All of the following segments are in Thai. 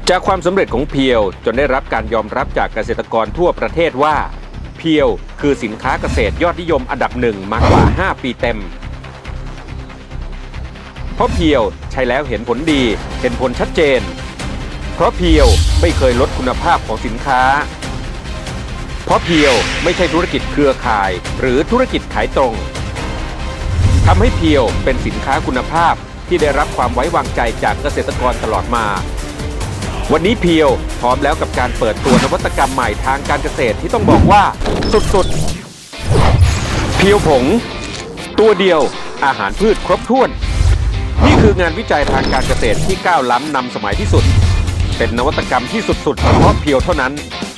จากความสำเร็จของเพียวจนได้รับการยอมรับจากเกษตรกรทั่วประเทศว่าเพียวคือสินค้าเกษตรยอดนิยมอันดับหนึ่งมากว่า5 ปีเต็มเพราะเพียวใช้แล้วเห็นผลดีเห็นผลชัดเจนเพราะเพียวไม่เคยลดคุณภาพของสินค้าเพราะเพียวไม่ใช่ธุรกิจเครือข่ายหรือธุรกิจขายตรงทำให้เพียวเป็นสินค้าคุณภาพที่ได้รับความไว้วางใจจากเกษตรกรตลอดมาวันนี้เพียวพร้อมแล้วกับการเปิดตัวนวัตกรรมใหม่ทางการเกษตรที่ต้องบอกว่าสุดๆเพียวผงตัวเดียวอาหารพืชครบถ้วนนี่คืองานวิจัยทางการเกษตรที่ก้าวล้ำนำสมัยที่สุดเป็นนวัตกรรมที่สุดๆเฉพาะเพียวเท่านั้น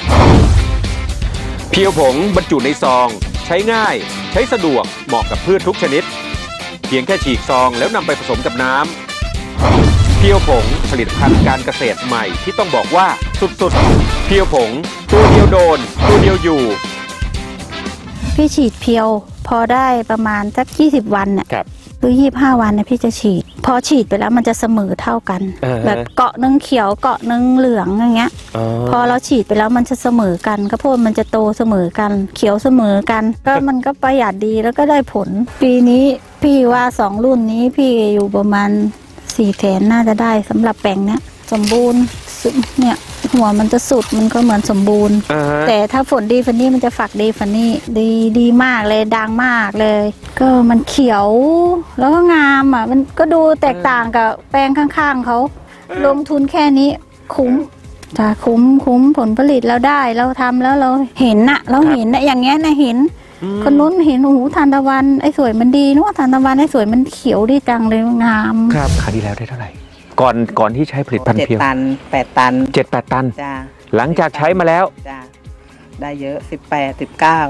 เพียวผงบรรจุในซองใช้ง่ายใช้สะดวกเหมาะกับพืชทุกชนิดเพียงแค่ฉีกซองแล้วนำไปผสมกับน้ำเพียวผงผลิตภัณฑ์การเกษตรใหม่ที่ต้องบอกว่าสุดๆเพียวผงตัวเดียวโดนตัวเดียวอยู่พี่ฉีดเพียวพอได้ประมาณสัก20 วันเนี่ยหรือ25 วันเนี่ยพี่จะฉีดพอฉีดไปแล้วมันจะเสมอเท่ากันแบบเกาะนึงเขียวเกาะนึงเหลืองอย่างเงี้ยพอเราฉีดไปแล้วมันจะเสมอกันข้าวโพดมันจะโตเสมอกันเขียวเสมอกันก็มันก็ประหยัดดีแล้วก็ได้ผลปีนี้พี่ว่า2 รุ่นนี้พี่อยู่ประมาณ4 แสนน่าจะได้สำหรับแปลงเนี้ยสมบูรณ์เนี่ยหัวมันจะสุดมันก็เหมือนสมบูรณ์แต่ถ้าฝนดีฟันนี่มันจะฝักดีฟันนี่ดีมากเลยดังมากเลยก็มันเขียวแล้วก็งามอ่ะมันก็ดูแตกต่างกับแปลงข้างๆเขาลงทุนแค่นี้คุ้มจะคุ้มผลผลิตเราได้เราทำแล้วเราเห็นน่ะเราเห็นน่ะอย่างเงี้ยนะเห็นคนนู้นเห็นโอ้โหทานตะวันไอ้สวยมันดีนู้นทานตะวันไอ้สวยมันเขียวดีจังเลยงามครับขายดีแล้วได้เท่าไหร่ก่อนที่ใช้ผลิตภัณฑ์เพียว 7 ตัน 8 ตัน 7-8 ตันจ้าหลังจากใช้มาแล้วจ้าได้เยอะ18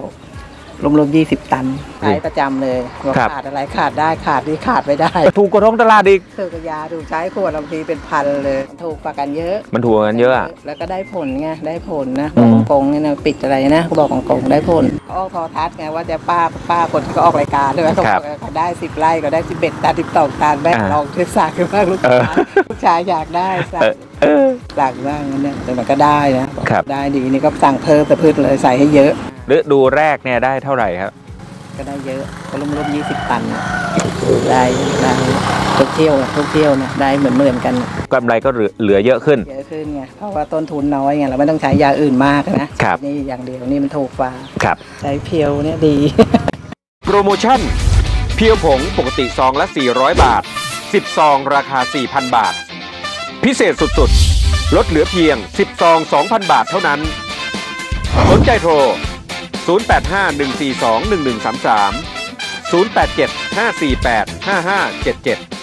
19รวม20 ตันใช้ประจำเลยขาดอะไรขาดได้ขาดดีขาดไม่ได้ถูกกว่าท้องตลาดอีกถูกกับยาถูกใช้ขวดบางทีเป็นพันเลยถูกกว่ากันเยอะมันถูกกันเยอะแล้วก็ได้ผลไงได้ผลนะบอกกงเนี่ยปิดอะไรนะเขาบอกกงได้ผลเขาออกโทรทัศน์ไงว่าจะป้าคนที่เขาออกรายการด้วยเขาบอกเขาได้10 ไร่ก็ได้11 ตัน12 ตันแม่ลองเทศากขึ้นมากลูกชายอยากได้สั่งบ้างเนี่ยแต่มันก็ได้นะได้ดีนี่ก็สั่งเพิ่มแต่พืชเลยใส่ให้เยอะฤดูแรกเนี่ยได้เท่าไหร่ครับก็ได้เยอะก็รวม20 ตันได้ทุกเที่ยวนะได้เหมือนกันกำไรก็เหลือเยอะขึ้นไงเพราะว่าต้นทุนน้อยไงเราไม่ต้องใช้ยาอื่นมากนะนี่อย่างเดียวนี่มันถูกกว่าใช้เพียวเนี่ยดีโปรโมชั่นเพียวผงปกติซองละ400 บาท10 ซองราคา 4,000 บาทพิเศษสุดๆลดเหลือเพียง10 ซอง 2,000 บาทเท่านั้นสนใจโทร0851421133 087 548 5577